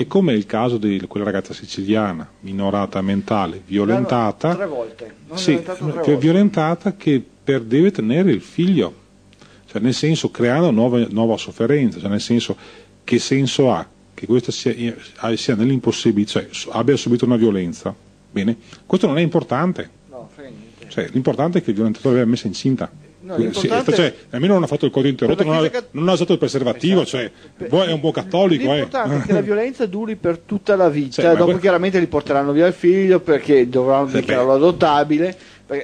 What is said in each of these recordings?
E come è il caso di quella ragazza siciliana, minorata mentale, violentata, 3 volte, violentata che deve tenere il figlio, cioè nel senso creando nuova sofferenza, cioè nel senso che senso ha che questa sia nell'impossibilità, cioè abbia subito una violenza. Bene, questo non è importante. No, frega niente. Cioè, l'importante è che il violentatore l'abbia messa incinta. No, cioè, almeno non ha fatto il codice interrotto, non ha usato il preservativo, esatto. Cioè, è un buon cattolico. L'importante è che la violenza duri per tutta la vita, cioè, dopo chiaramente li porteranno via il figlio perché dovranno dichiararlo adottabile.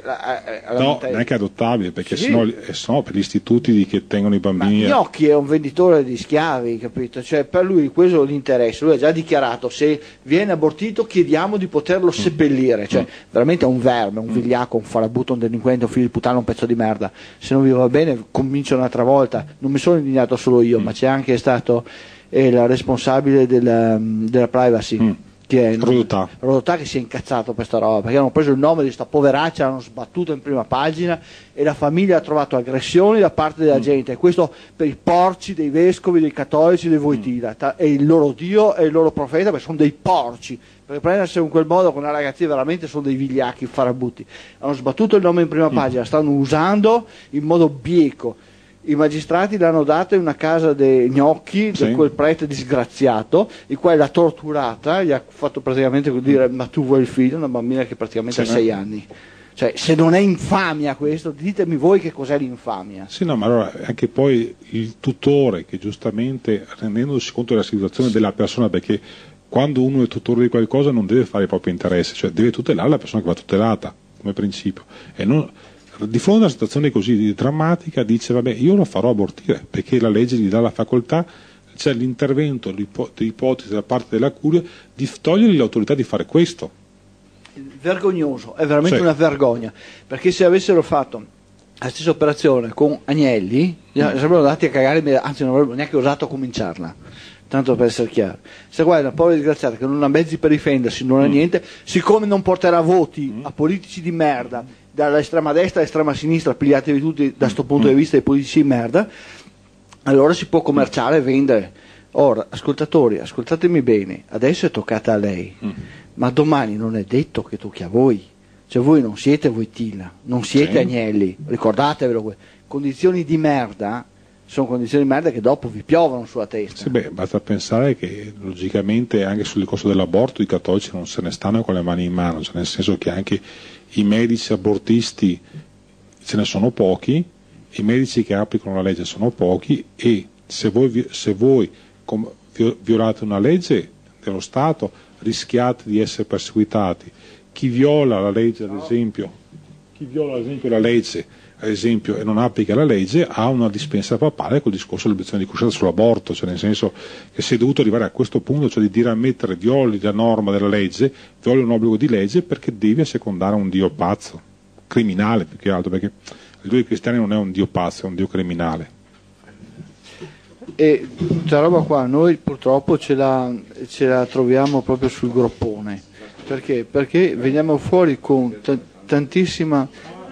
No, non è che è adottabile, perché sennò per gli istituti che tengono i bambini. Ma Gnocchi è un venditore di schiavi, capito? Cioè, per lui questo gli interessa. Lui ha già dichiarato: se viene abortito chiediamo di poterlo seppellire. Cioè, veramente è un verme, un vigliacco, un farabutto, un delinquente, un figlio di puttana, un pezzo di merda. Se non vi va bene comincio un'altra volta. Non mi sono indignato solo io, ma c'è anche stato il responsabile della privacy, che è Rodotà, che si è incazzato per sta roba, perché hanno preso il nome di sta poveraccia, l'hanno sbattuto in prima pagina e la famiglia ha trovato aggressioni da parte della gente, e questo per i porci dei vescovi, dei cattolici, dei Wojtyla, e il loro dio e il loro profeta, perché sono dei porci, perché prendersi in quel modo con una ragazzina veramente sono dei vigliacchi, farabutti. Hanno sbattuto il nome in prima pagina, stanno usando in modo bieco. I magistrati l'hanno data in una casa dei Gnocchi, di quel prete disgraziato, il quale l'ha torturata, gli ha fatto praticamente dire: ma tu vuoi il figlio? Una bambina che praticamente ha 6 anni. Cioè, se non è infamia questo, ditemi voi che cos'è l'infamia. Sì, no, ma allora anche poi il tutore che giustamente, rendendosi conto della situazione della persona, perché quando uno è tutore di qualcosa non deve fare i propri interessi, cioè deve tutelare la persona che va tutelata come principio, e non di fronte a una situazione così drammatica dice: vabbè, io lo farò abortire perché la legge gli dà la facoltà, c'è l'intervento di ipotesi da parte della curia di togliergli l'autorità di fare questo. Vergognoso, è veramente una vergogna, perché se avessero fatto la stessa operazione con Agnelli sarebbero andati a cagare, anzi non avrebbero neanche osato cominciarla, tanto per essere chiaro. Se guarda una povera disgraziata che non ha mezzi per difendersi, non ha niente, siccome non porterà voti a politici di merda dall'estrema destra all'estrema sinistra, pigliatevi tutti da questo punto di vista, dei politici di merda, allora si può commerciare e vendere. Ora, ascoltatori, ascoltatemi bene, adesso è toccata a lei, ma domani non è detto che tocchi a voi. Cioè, voi non siete Wojtyla, non siete Agnelli, ricordatevelo. Condizioni di merda sono condizioni di merda che dopo vi piovono sulla testa. Sì, basta pensare che logicamente anche sul discorso dell'aborto i cattolici non se ne stanno con le mani in mano, cioè nel senso che anche i medici abortisti ce ne sono pochi, i medici che applicano la legge sono pochi, e se voi violate una legge dello Stato rischiate di essere perseguitati. Chi viola la legge, ad esempio, la legge, ad esempio, e non applica la legge, ha una dispensa papale col discorso dell'obiezione di coscienza sull'aborto, cioè nel senso che si è dovuto arrivare a questo punto, cioè di dire ammettere violi la norma della legge, violi un obbligo di legge perché devi assecondare un dio pazzo, criminale più che altro, perché il dio dei cristiani non è un dio pazzo, è un dio criminale. E questa roba qua noi purtroppo ce la troviamo proprio sul groppone, perché veniamo fuori con tantissima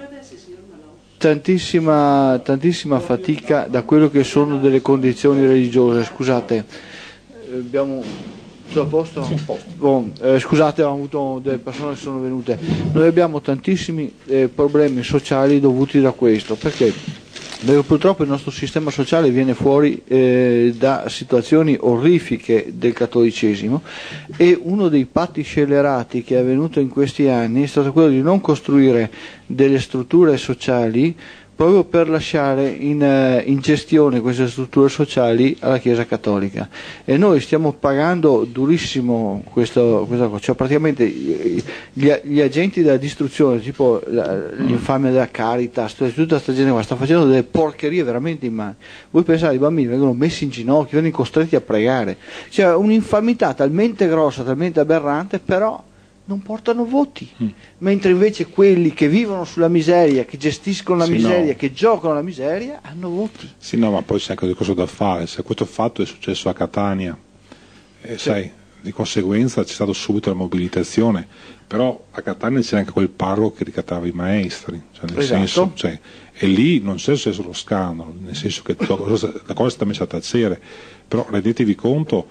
fatica da quello che sono delle condizioni religiose. Scusate, abbiamo tutto a posto? Scusate, abbiamo avuto delle persone che sono venute. Noi abbiamo tantissimi problemi sociali dovuti da questo, perché purtroppo il nostro sistema sociale viene fuori da situazioni orrifiche del cattolicesimo, e uno dei patti scellerati che è avvenuto in questi anni è stato quello di non costruire delle strutture sociali proprio per lasciare in gestione queste strutture sociali alla Chiesa Cattolica, e noi stiamo pagando durissimo questa cosa, cioè praticamente gli agenti della distruzione, tipo l'infamia della Caritas, tutta questa gente qua sta facendo delle porcherie veramente in mano. Voi pensate, i bambini vengono messi in ginocchio, vengono costretti a pregare, cioè un'infamità talmente grossa, talmente aberrante, però non portano voti, mentre invece quelli che vivono sulla miseria, che gestiscono la miseria, che giocano la miseria, hanno voti. Sì, no, ma poi c'è anche un discorso da fare. Se questo fatto è successo a Catania, sai, di conseguenza c'è stata subito la mobilitazione, però a Catania c'era anche quel parroco che ricattava i maestri, cioè nel senso, cioè, e lì non c'è successo lo scandalo, nel senso che la cosa è stata messa a tacere, però rendetevi conto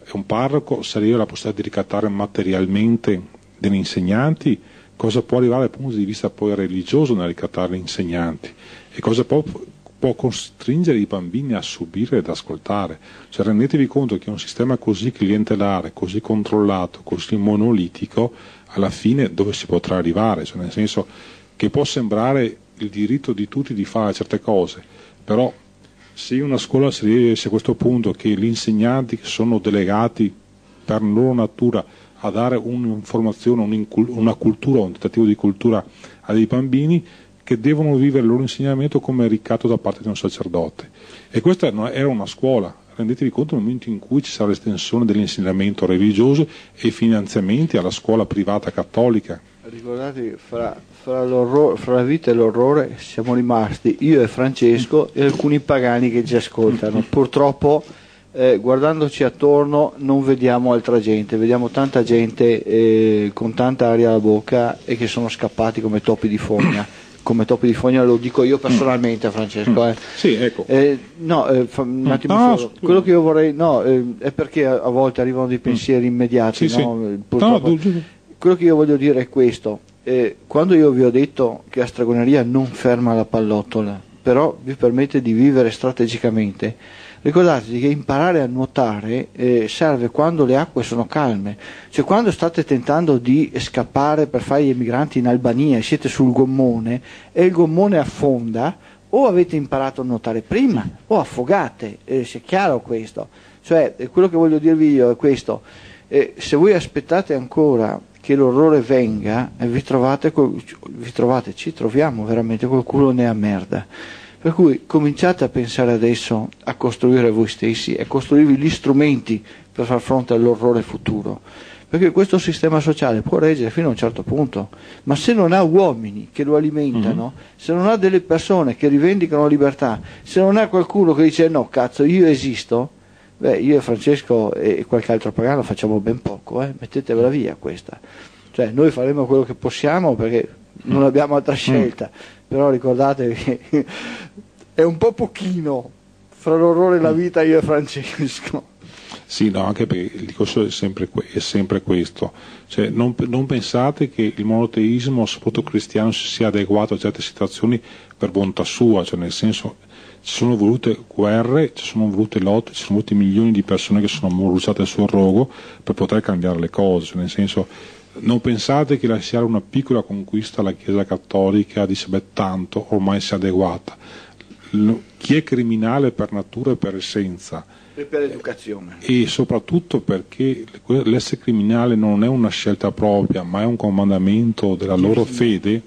un parroco, se io la possibilità di ricattare materialmente degli insegnanti, cosa può arrivare dal punto di vista poi religioso nel ricattare gli insegnanti e cosa può costringere i bambini a subire ed ascoltare. Cioè, rendetevi conto che un sistema così clientelare, così controllato, così monolitico, alla fine dove si potrà arrivare? Cioè, nel senso che può sembrare il diritto di tutti di fare certe cose, però se una scuola si riesce a questo punto che gli insegnanti sono delegati per loro natura a dare un'informazione, una cultura, un tentativo di cultura a dei bambini che devono vivere il loro insegnamento come ricatto da parte di un sacerdote. E questa era una scuola. Rendetevi conto nel momento in cui ci sarà l'estensione dell'insegnamento religioso e finanziamenti alla scuola privata cattolica. Ricordate, fra la vita e l'orrore siamo rimasti io e Francesco e alcuni pagani che ci ascoltano. Purtroppo guardandoci attorno non vediamo altra gente, vediamo tanta gente con tanta aria alla bocca e che sono scappati come topi di fogna. Come topi di fogna lo dico io personalmente, Francesco. Sì, ecco. Un attimo solo. Quello che io vorrei, è perché a volte arrivano dei pensieri immediati. Sì, Purtroppo, quello che io voglio dire è questo. Quando io vi ho detto che la stregoneria non ferma la pallottola, però vi permette di vivere strategicamente, ricordatevi che imparare a nuotare serve quando le acque sono calme, cioè quando state tentando di scappare per fare gli emigranti in Albania e siete sul gommone e il gommone affonda, o avete imparato a nuotare prima o affogate, sia chiaro questo. Cioè, quello che voglio dirvi io è questo: se voi aspettate ancora che l'orrore venga, ci troviamo veramente col culo nella merda. Per cui cominciate a pensare adesso a costruire voi stessi, a costruirvi gli strumenti per far fronte all'orrore futuro, perché questo sistema sociale può reggere fino a un certo punto, ma se non ha uomini che lo alimentano, se non ha delle persone che rivendicano la libertà, se non ha qualcuno che dice no cazzo io esisto, io e Francesco e qualche altro pagano facciamo ben poco, mettetevela via questa. Cioè noi faremo quello che possiamo perché non abbiamo altra scelta, però ricordatevi che è un po' pochino fra l'orrore e la vita io e Francesco. Sì, no, anche perché il discorso è sempre questo. Cioè, non pensate che il monoteismo, soprattutto cristiano, si sia adeguato a certe situazioni per bontà sua, cioè nel senso ci sono volute guerre, ci sono volute lotte, ci sono voluti milioni di persone che sono bruciate sul rogo per poter cambiare le cose, cioè nel senso non pensate che lasciare una piccola conquista alla Chiesa Cattolica dice beh tanto ormai si è adeguata. Chi è criminale per natura e per essenza e per educazione, e soprattutto perché l'essere criminale non è una scelta propria ma è un comandamento della loro fede,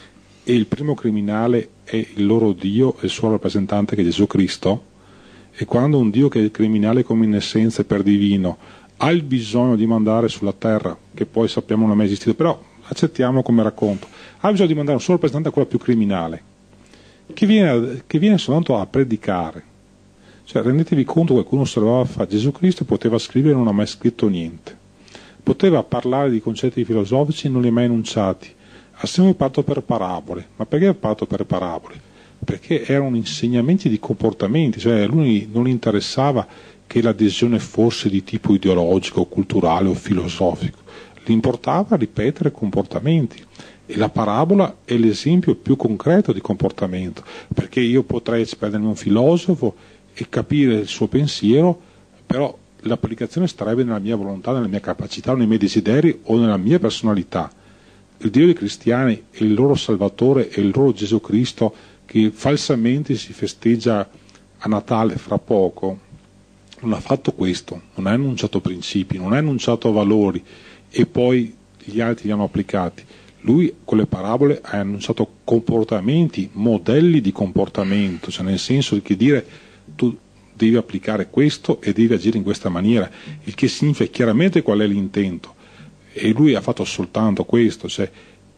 e il primo criminale è il loro Dio e il suo rappresentante che è Gesù Cristo, e quando un Dio che è criminale come in essenza e per divino ha il bisogno di mandare sulla terra, che poi sappiamo non è mai esistito, però accettiamo come racconto, ha bisogno di mandare un suo rappresentante a quello più criminale, che viene soltanto a predicare. Cioè, rendetevi conto, qualcuno osservava fa Gesù Cristo poteva scrivere e non ha mai scritto niente, poteva parlare di concetti filosofici e non li ha mai enunciati, ha sempre parlato per parabole. Ma perché ha parlato per parabole? Perché erano insegnamenti di comportamenti, cioè a lui non gli interessava che l'adesione fosse di tipo ideologico, culturale o filosofico, gli importava ripetere comportamenti, e la parabola è l'esempio più concreto di comportamento, perché io potrei prendermi un filosofo e capire il suo pensiero, però l'applicazione starebbe nella mia volontà, nella mia capacità, nei miei desideri o nella mia personalità. Il Dio dei cristiani è il loro Salvatore, è il loro Gesù Cristo, che falsamente si festeggia a Natale fra poco, non ha fatto questo, non ha enunciato principi, non ha enunciato valori e poi gli altri li hanno applicati. Lui con le parabole ha enunciato comportamenti, modelli di comportamento, cioè nel senso che dire tu devi applicare questo e devi agire in questa maniera, il che significa chiaramente qual è l'intento, e lui ha fatto soltanto questo, cioè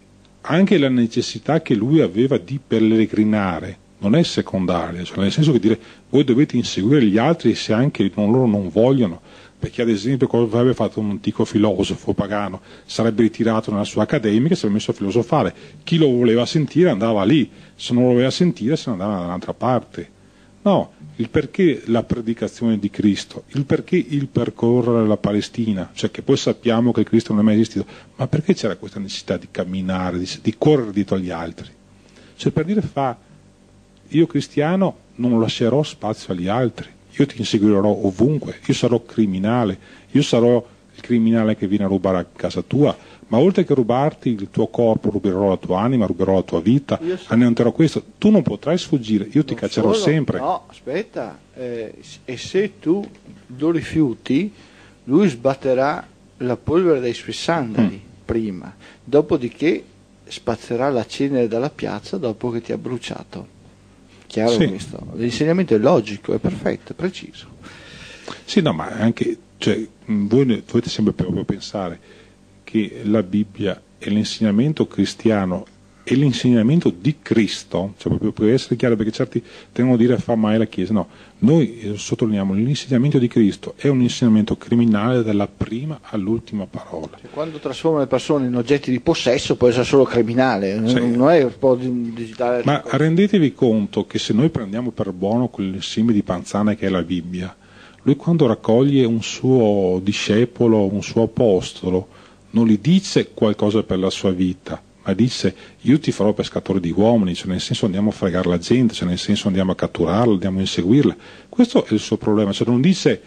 anche la necessità che lui aveva di pellegrinare non è secondaria, cioè nel senso che dire voi dovete inseguire gli altri se anche loro non vogliono, perché ad esempio cosa avrebbe fatto un antico filosofo pagano? Sarebbe ritirato nella sua accademica e si sarebbe messo a filosofare, chi lo voleva sentire andava lì, se non lo voleva sentire se ne andava da un'altra parte. No, il perché la predicazione di Cristo, il perché il percorrere la Palestina, cioè che poi sappiamo che Cristo non è mai esistito, ma perché c'era questa necessità di camminare, di correre dietro agli altri? Cioè per dire io cristiano non lascerò spazio agli altri, io ti inseguirò ovunque, io sarò criminale, io sarò il criminale che viene a rubare a casa tua, ma oltre che rubarti il tuo corpo, ruberò la tua anima, ruberò la tua vita, annienterò questo. Tu non potrai sfuggire, io ti caccerò sempre. No, aspetta, e se tu lo rifiuti, lui sbatterà la polvere dai suoi sandali prima, dopodiché spazzerà la cenere dalla piazza dopo che ti ha bruciato. Chiaro questo? L'insegnamento è logico, è perfetto, è preciso. Sì, no, ma anche, cioè, voi dovete sempre proprio pensare che la Bibbia è l'insegnamento cristiano e l'insegnamento di Cristo, cioè proprio per essere chiaro, perché certi tengono a dire fa mai la Chiesa, no, noi sottolineiamo l'insegnamento di Cristo è un insegnamento criminale dalla prima all'ultima parola. Cioè, quando trasforma le persone in oggetti di possesso può essere solo criminale, non è un po' digitale. Ma rendetevi conto che se noi prendiamo per buono quell'insieme di panzane che è la Bibbia, lui quando raccoglie un suo discepolo, un suo apostolo, non gli dice qualcosa per la sua vita, ma dice io ti farò pescatore di uomini, cioè nel senso andiamo a fregare la gente, cioè nel senso andiamo a catturarla, andiamo a inseguirla. Questo è il suo problema, cioè non dice,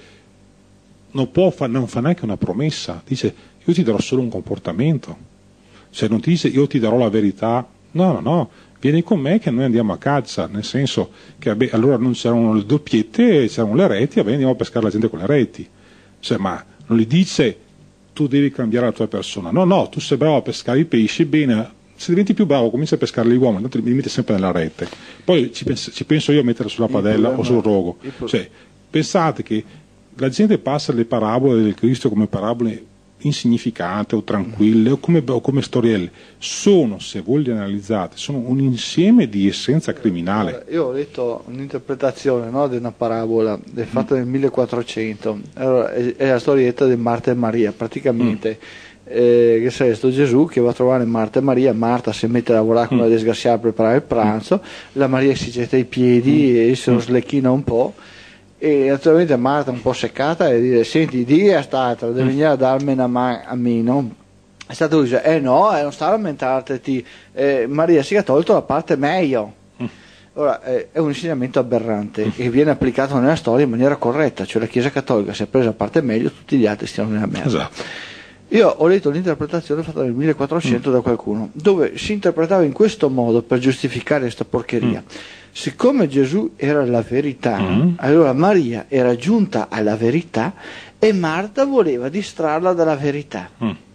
non fa neanche una promessa, dice io ti darò solo un comportamento, cioè non ti dice io ti darò la verità, no, vieni con me che noi andiamo a caccia, nel senso che allora non c'erano le doppiette, c'erano le reti, andiamo a pescare la gente con le reti, cioè, ma non gli dice tu devi cambiare la tua persona, no, tu sei bravo a pescare i pesci, bene, se diventi più bravo comincia a pescare gli uomini, tanto li metti sempre nella rete, poi ci penso io a metterla sulla padella o sul rogo, cioè pensate che la gente passa le parabole del Cristo come parabole insignificanti o tranquille o come storielle, sono, se voi le analizzate, sono un insieme di essenza criminale. Io ho letto un'interpretazione, no, di una parabola fatta nel 1400, allora, è la storietta di Marta e Maria, praticamente che sarebbe sto Gesù che va a trovare Marta e Maria, Marta si mette a lavorare con la disgraziata a preparare il pranzo, la Maria si getta i piedi e se lo slecchina un po'. E naturalmente Marta un po' seccata e dice senti di è stata devi venire a darmi una mano a me, no? È stato lui dice no non sta a lamentarti, Maria si è tolto la parte meglio. Ora è un insegnamento aberrante che viene applicato nella storia in maniera corretta, cioè la Chiesa Cattolica si è presa la parte meglio, tutti gli altri stiano nella merda. Esatto. Io ho letto l'interpretazione fatta nel 1400 da qualcuno dove si interpretava in questo modo per giustificare questa porcheria. Siccome Gesù era la verità, allora Maria era giunta alla verità e Marta voleva distrarla dalla verità.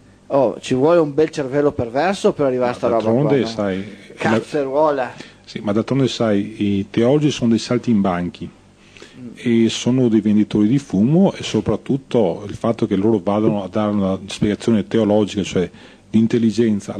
Ci vuole un bel cervello perverso per arrivare a sta roba qua, no? Sai, cazzeruola. Sì, ma d'altronde sai, i teologi sono dei saltimbanchi e sono dei venditori di fumo e soprattutto il fatto che loro vadano a dare una spiegazione teologica, cioè di intelligenza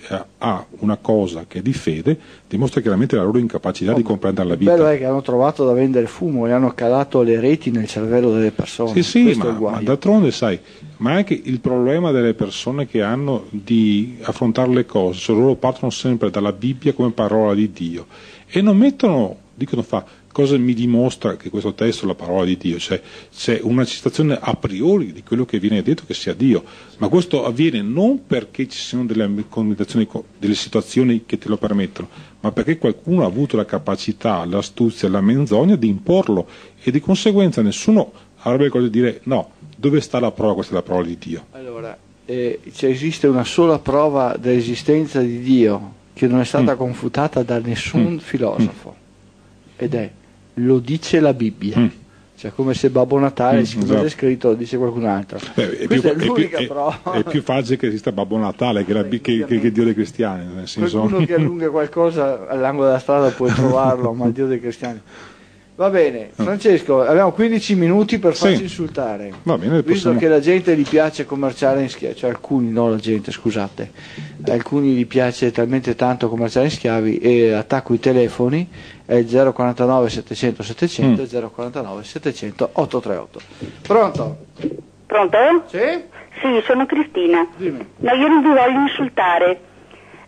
a una cosa che è di fede, dimostra chiaramente la loro incapacità di comprendere la vita. Il bello è che hanno trovato da vendere fumo e hanno calato le reti nel cervello delle persone. Sì, ma d'altronde sai, ma anche il problema delle persone che hanno di affrontare le cose, cioè loro partono sempre dalla Bibbia come parola di Dio e non dicono cosa mi dimostra che questo testo è la parola di Dio, cioè c'è una citazione a priori di quello che viene detto che sia Dio, ma questo avviene non perché ci siano delle connotazioni, delle situazioni che te lo permettono, ma perché qualcuno ha avuto la capacità, l'astuzia, la menzogna di imporlo e di conseguenza nessuno avrebbe il coraggio di dire no, dove sta la prova, questa è la parola di Dio. Allora, esiste una sola prova dell'esistenza di Dio che non è stata confutata da nessun filosofo ed è lo dice la Bibbia, cioè come se Babbo Natale siccome è scritto lo dice qualcun altro. Questa è l'unica prova. È più facile che esista Babbo Natale che Dio dei cristiani, nel senso... Qualcuno che allunga qualcosa all'angolo della strada puoi trovarlo, ma il Dio dei cristiani. Va bene, Francesco, abbiamo 15 minuti per farci insultare. Va bene, visto che la gente gli piace commerciare in schiavi, cioè alcuni, no la gente, scusate, alcuni gli piace talmente tanto commerciare in schiavi e attacco i telefoni, è il 049 700 700 e 049 700 838. Pronto? Pronto? Sì? Sì, sono Cristina. Dimmi. No, io non vi voglio insultare.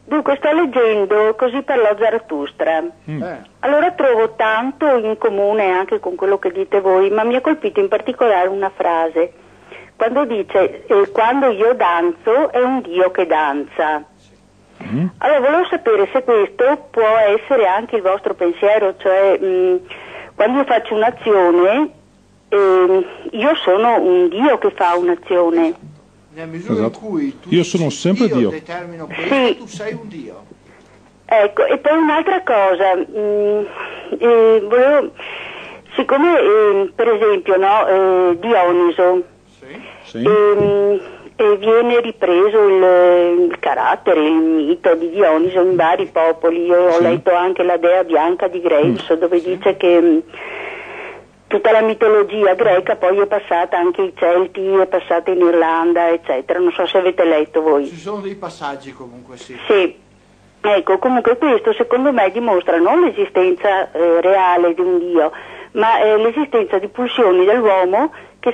Dunque, sto leggendo Così parlò Zarathustra. Allora trovo tanto in comune anche con quello che dite voi, ma mi ha colpito in particolare una frase, quando dice quando io danzo è un Dio che danza. Allora volevo sapere se questo può essere anche il vostro pensiero, cioè quando io faccio un'azione io sono un Dio che fa un'azione. Nella misura in cui io sono sempre Dio. Determino questo, sì. Tu sei un Dio. Ecco, e poi un'altra cosa, volevo, siccome per esempio Dioniso Sì. viene ripreso il carattere, il mito di Dioniso in vari popoli, io ho letto anche la Dea Bianca di Graves dove dice che tutta la mitologia greca poi è passata anche ai Celti, è passata in Irlanda, eccetera. Non so se avete letto voi. Ci sono dei passaggi comunque, sì. Sì. Ecco, comunque questo secondo me dimostra non l'esistenza reale di un Dio, ma l'esistenza di pulsioni dell'uomo che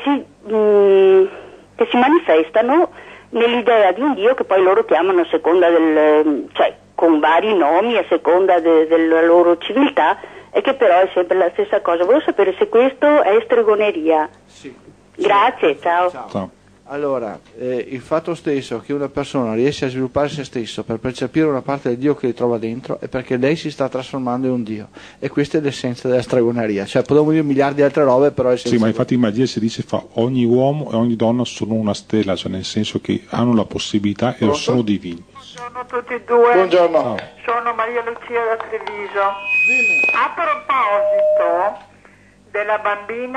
si manifestano nell'idea di un Dio che poi loro chiamano a seconda cioè con vari nomi a seconda della loro civiltà, e che però è sempre la stessa cosa. Volevo sapere se questo è stregoneria. Sì. Grazie, ciao. Ciao. Allora, il fatto stesso che una persona riesce a sviluppare se stesso per percepire una parte del Dio che li trova dentro è perché lei si sta trasformando in un Dio, e questa è l'essenza della stregoneria. Cioè potremmo dire miliardi di altre robe, però è Sì, ma infatti in magia si dice ogni uomo e ogni donna sono una stella, cioè nel senso che hanno la possibilità e sono divini. Buongiorno a tutti e due. Buongiorno. Ciao. Sono Maria Lucia da Treviso. A proposito della bambina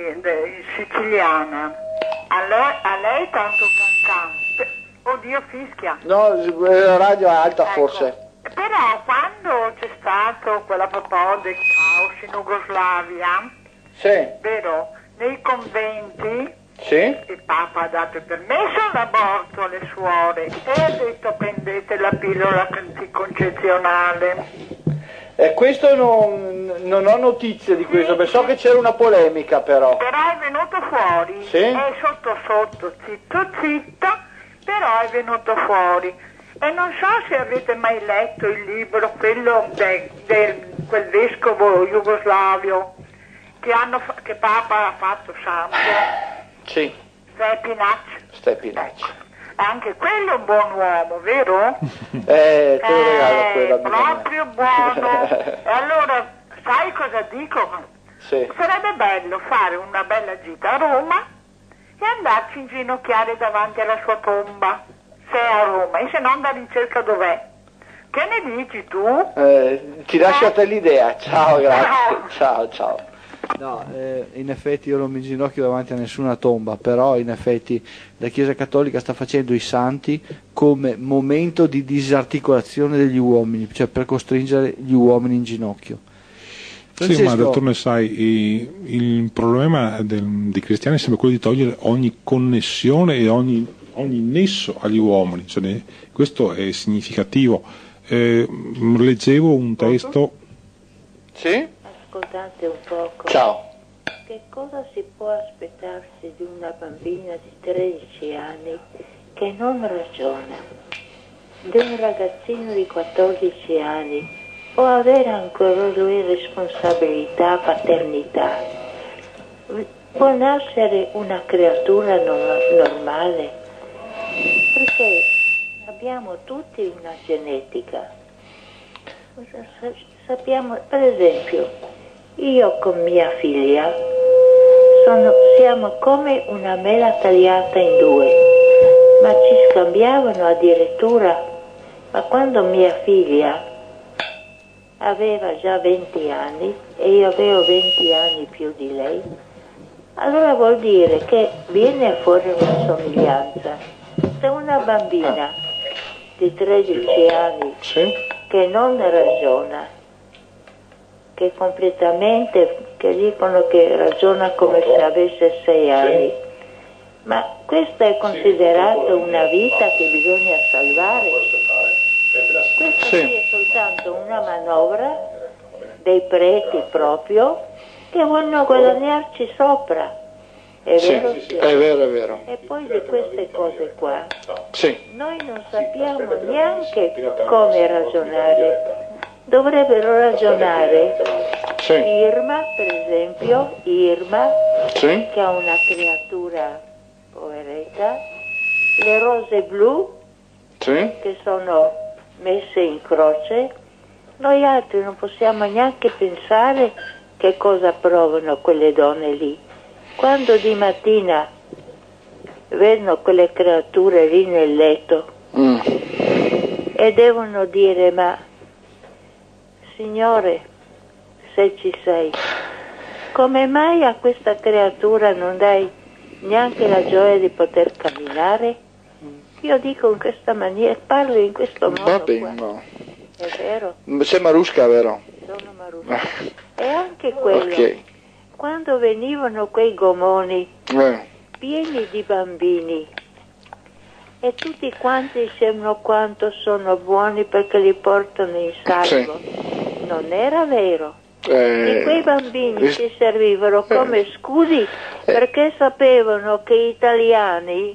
siciliana, a lei tanto cancan. Oddio, fischia. No, la radio è alta, Ecco. forse. Però quando c'è stato quella propos del caos in Jugoslavia, Sì, vero, nei conventi sì. il Papa ha dato il permesso all'aborto alle suore e ha detto prendete la pillola anticoncezionale. Questo non ho notizie di questo, so che c'era una polemica però. Però è venuto fuori, Sì? è sotto, zitto, però è venuto fuori. E non so se avete mai letto il libro, quello quel vescovo jugoslavio che Papa ha fatto santo, Sì, Stepinac. Anche quello è un buon uomo, vero? Te lo regalo quello. Proprio buono. E allora, sai cosa dico? Sì. Sarebbe bello fare una bella gita a Roma e andarci in ginocchiare davanti alla sua tomba, se è a Roma, e se no andare in cerca dov'è. Che ne dici tu? Ti lascio a te l'idea. Ciao, grazie. Ciao. No, in effetti io non mi ginocchio davanti a nessuna tomba, però in effetti la Chiesa Cattolica sta facendo i santi come momento di disarticolazione degli uomini, cioè per costringere gli uomini in ginocchio. Sì, ma d'altronde sai, il problema dei cristiani è sempre quello di togliere ogni connessione e ogni nesso agli uomini, cioè, questo è significativo. Leggevo un testo. Sì? Ascoltate un poco. Ciao. Che cosa si può aspettarsi di una bambina di 13 anni che non ragiona? Di un ragazzino di 14 anni può avere ancora lui responsabilità, paternità? Può nascere una creatura normale? Perché abbiamo tutti una genetica. Sappiamo, per esempio, io con mia figlia siamo come una mela tagliata in due, ma ci scambiavano addirittura. Ma quando mia figlia aveva già 20 anni e io avevo 20 anni più di lei, allora vuol dire che viene fuori una somiglianza. Se una bambina di 13 anni che non ragiona, che dicono che ragiona come se avesse 6 anni, ma questa è considerata una vita che bisogna salvare. Questa qui è soltanto una manovra dei preti proprio che vogliono guadagnarci sopra. È Sì, vero? è vero, è vero. E poi di queste cose qua, Sì, noi non sappiamo neanche come ragionare. Dovrebbero ragionare sì, Irma, per esempio, Irma, sì, che ha una creatura poveretta, le rose blu sì, che sono messe in croce, noi altri non possiamo neanche pensare che cosa provano quelle donne lì. Quando di mattina vedono quelle creature lì nel letto e devono dire: ma Signore, se ci sei, come mai a questa creatura non dai neanche la gioia di poter camminare? Io dico in questa maniera, parlo in questo modo. va bene, qua. no. È vero, Sei Marusca, vero? sono Marusca. E anche quello, Ok. quando venivano quei gomoni Eh, pieni di bambini e tutti quanti dicevano quanto sono buoni perché li portano in salvo, non era vero. E quei bambini si servivano come scudi perché sapevano che italiani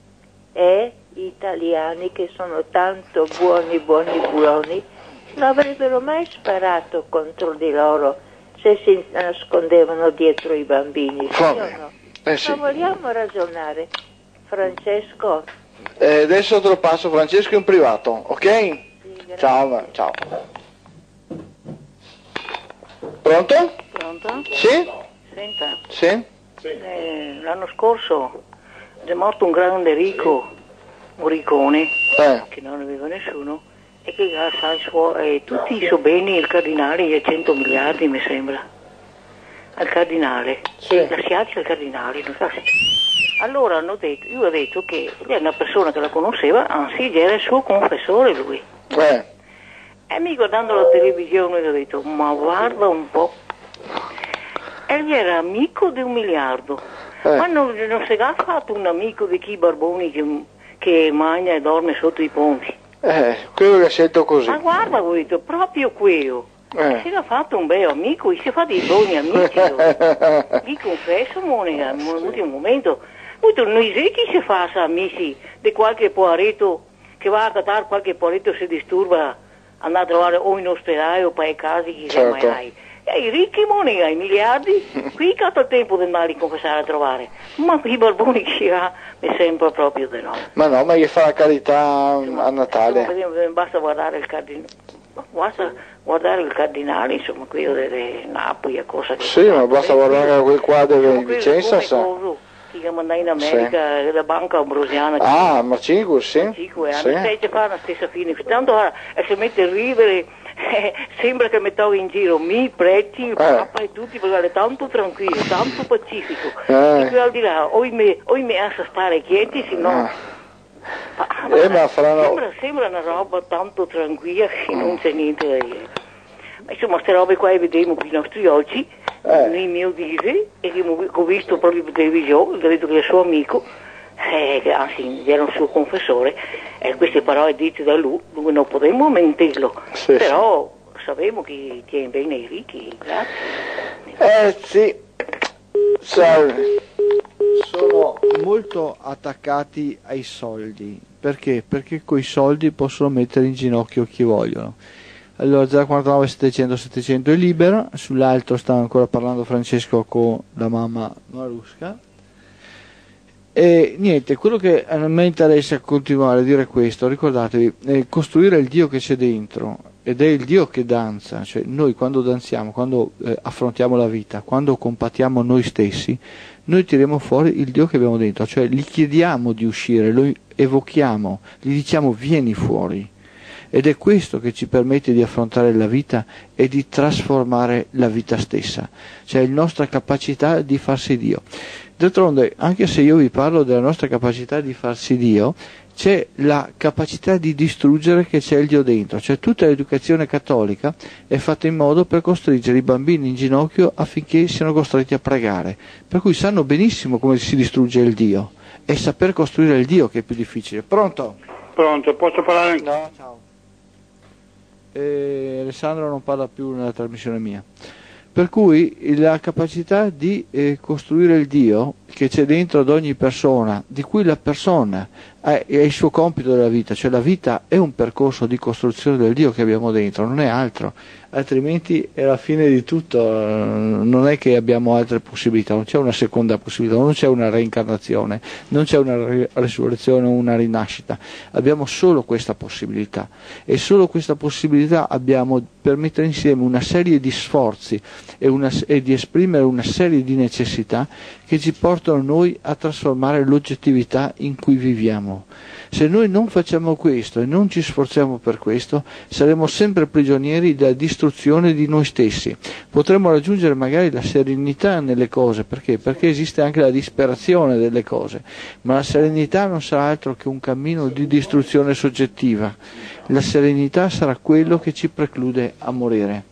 che sono tanto buoni, non avrebbero mai sparato contro di loro se si nascondevano dietro i bambini. Sì o no? sì. Ma vogliamo ragionare, Francesco? Adesso te lo passo Francesco in privato, ok? Sì, grazie. Ciao, ciao. Pronto? Pronto? Sì? Senta, Sì? l'anno scorso è morto un grande ricco, un riccone, che non aveva nessuno, e che tutti i suoi beni, il cardinale, gli ha 100 miliardi mi sembra, al cardinale, lasciati al cardinale, non so se... Allora io ho detto che lui è una persona che la conosceva, anzi era il suo confessore lui. E mi guardando la televisione ho detto, ma guarda un po', egli era amico di 1 miliardo, ma non si è fatto un amico di chi barboni che mangia e dorme sotto i ponti. Quello che ha scelto così. Ma guarda, ho detto, proprio quello, si era fatto un bel amico, si fa dei buoni amici, gli confesso, Monica, in un momento, noi ricchi si fa amici di qualche poveretto che va a trattare qualche poveretto si disturba, andare a trovare o in ospedale o per i casi che certo. Mai hai. E i ricchi Monica, i miliardi, qui che il tempo di andare a confessare a trovare, ma qui i barboni che ha mi sembra proprio di no. Ma no, ma gli fa la carità a Natale. Basta guardare il cardinale. Basta guardare il cardinale, insomma, quello di Napoli e cosa che... Sì, ma basta guardare quel quadro di Vicenza, sa. Che mandai in America, la banca ambrosiana. Marcinkus, sì. 5 anni, si fa la stessa fine. Tanto e si mette a ridere, sembra che mi trovi in giro, mi preti, il Papa e tutti, perché è tanto tranquillo, tanto pacifico. E qui al di là, o mi lascia stare quieti, se no... Ma faranno... sembra una roba tanto tranquilla che non c'è niente da dire. Ma insomma, queste robe qua le vediamo qui i nostri oggi, nei miei disi, e che ho visto proprio per televisione, credo che è suo amico, che anzi era un suo confessore, e queste parole dette da lui non potremmo mentirlo, però sappiamo che tiene bene i ricchi, grazie. Sì, salve. Sono molto attaccati ai soldi. Perché? Perché coi soldi possono mettere in ginocchio chi vogliono. Allora 049 700 700 è libera, sull'altro sta ancora parlando Francesco con la mamma Marusca. E niente, quello che a me interessa continuare a dire questo, ricordatevi, costruire il Dio che c'è dentro, ed è il Dio che danza, cioè noi quando danziamo, quando affrontiamo la vita, quando compatiamo noi stessi, noi tiriamo fuori il Dio che abbiamo dentro, cioè gli chiediamo di uscire, lo evochiamo, gli diciamo vieni fuori, ed è questo che ci permette di affrontare la vita e di trasformare la vita stessa, cioè la nostra capacità di farsi Dio. D'altronde, anche se io vi parlo della nostra capacità di farsi Dio, c'è la capacità di distruggere che c'è il Dio dentro, cioè tutta l'educazione cattolica è fatta in modo per costringere i bambini in ginocchio affinché siano costretti a pregare, per cui sanno benissimo come si distrugge il Dio, è saper costruire il Dio che è più difficile. Pronto? Pronto, posso parlare? No, ciao. Alessandro non parla più nella trasmissione mia. Per cui la capacità di costruire il Dio che c'è dentro ad ogni persona, di cui la persona è il suo compito della vita, cioè la vita è un percorso di costruzione del Dio che abbiamo dentro, non è altro, altrimenti è la fine di tutto, non è che abbiamo altre possibilità, non c'è una seconda possibilità, non c'è una reincarnazione, non c'è una risurrezione o una rinascita, abbiamo solo questa possibilità e solo questa possibilità abbiamo per mettere insieme una serie di sforzi e di esprimere una serie di necessità che ci portano noi a trasformare l'oggettività in cui viviamo. Se noi non facciamo questo e non ci sforziamo per questo, saremo sempre prigionieri della distruzione di noi stessi. Potremmo raggiungere magari la serenità nelle cose, perché? Perché esiste anche la disperazione delle cose, ma la serenità non sarà altro che un cammino di distruzione soggettiva. La serenità sarà quello che ci preclude a morire.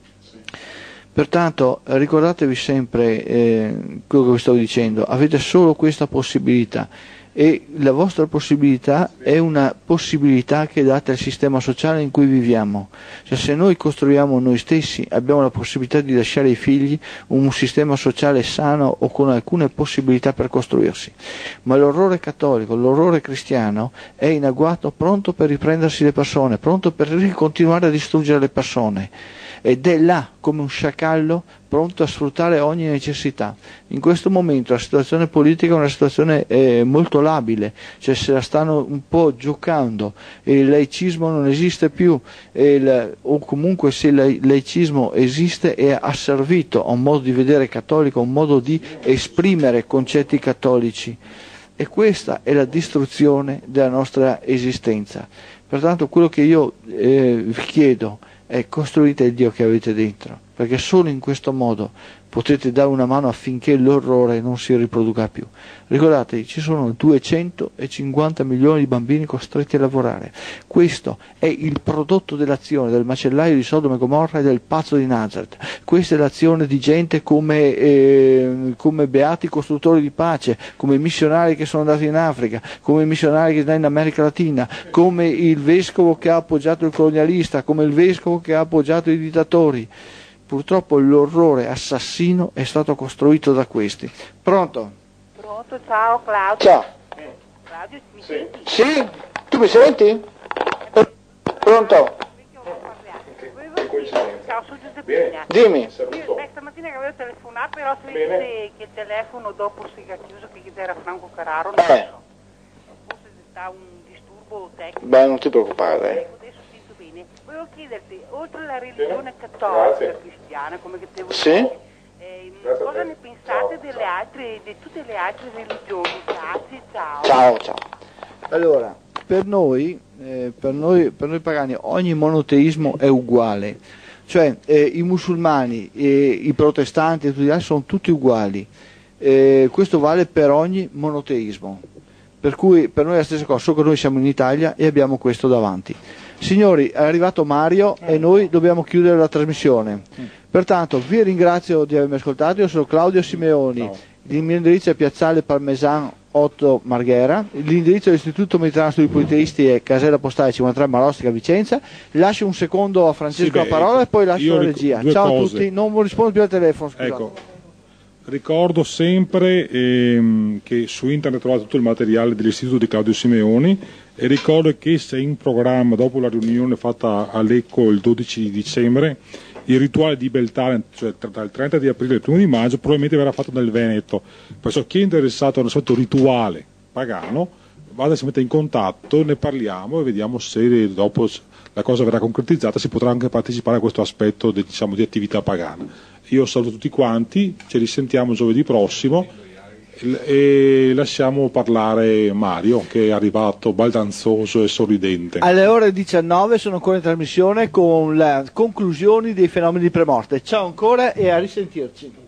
Pertanto ricordatevi sempre quello che vi stavo dicendo, avete solo questa possibilità e la vostra possibilità è una possibilità che date al sistema sociale in cui viviamo. Cioè, se noi costruiamo noi stessi abbiamo la possibilità di lasciare ai figli un sistema sociale sano o con alcune possibilità per costruirsi, ma l'orrore cattolico, l'orrore cristiano è in agguato, pronto per riprendersi le persone, pronto per continuare a distruggere le persone. Ed è là come un sciacallo pronto a sfruttare ogni necessità. In questo momento la situazione politica è una situazione molto labile, cioè se la stanno un po' giocando, il laicismo non esiste più, o comunque se il laicismo esiste è asservito a un modo di vedere cattolico, a un modo di esprimere concetti cattolici. E questa è la distruzione della nostra esistenza. Pertanto quello che io vi chiedo è: costruite il Dio che avete dentro, perché solo in questo modo potete dare una mano affinché l'orrore non si riproduca più. Ricordatevi, ci sono 250 milioni di bambini costretti a lavorare. Questo è il prodotto dell'azione del macellaio di Sodoma e Gomorra e del pazzo di Nazareth. Questa è l'azione di gente come beati costruttori di pace, come i missionari che sono andati in Africa, come i missionari che sono in America Latina, come il vescovo che ha appoggiato il colonialista, come il vescovo che ha appoggiato i dittatori. Purtroppo l'orrore assassino è stato costruito da questi. Pronto? Pronto, ciao Claudio. Ciao. Claudio, mi senti? Sì? Tu mi senti? Pronto? Ciao, sono Giuseppina. Dimmi. Io stamattina che avevo telefonato, però se dice che il telefono dopo si è chiuso, che era Franco Carraro, non so. Forse sta un disturbo tecnico. Beh, non ti preoccupare. Adesso sento bene. Volevo chiederti, oltre alla religione cattolica cristiana, come che te vuoi Sì? dire, cosa ne pensate di tutte le altre religioni? Grazie, ciao. Ciao. Allora, per noi pagani ogni monoteismo è uguale, cioè i musulmani, i protestanti e tutti gli altri sono tutti uguali, questo vale per ogni monoteismo, per cui per noi è la stessa cosa, solo che noi siamo in Italia e abbiamo questo davanti. Signori, è arrivato Mario e noi dobbiamo chiudere la trasmissione. Pertanto vi ringrazio di avermi ascoltato, io sono Claudio Simeoni, il mio indirizzo è Piazzale Parmesan 8 Marghera, l'indirizzo dell'Istituto Mediterraneo Studi Politeisti è Casella Postale 53 Marostica Vicenza. Lascio un secondo a Francesco la parola e poi lascio la regia. Ciao a tutti, non rispondo più al telefono, scusate. Ecco, ricordo sempre che su internet trovate tutto il materiale dell'Istituto di Claudio Simeoni e ricordo che se in programma dopo la riunione fatta a Lecco il 12 dicembre il rituale di Beltane, cioè tra il 30 di aprile e il 1 di maggio, probabilmente verrà fatto nel Veneto. Perciò chi è interessato a un sorta rituale pagano, vada, si mette in contatto, ne parliamo e vediamo se dopo la cosa verrà concretizzata, si potrà anche partecipare a questo aspetto di attività pagana. Io saluto tutti quanti, ci risentiamo giovedì prossimo e lasciamo parlare Mario, che è arrivato baldanzoso e sorridente. Alle ore 19 sono ancora in trasmissione con le conclusioni dei fenomeni di premorte. Ciao ancora e a risentirci.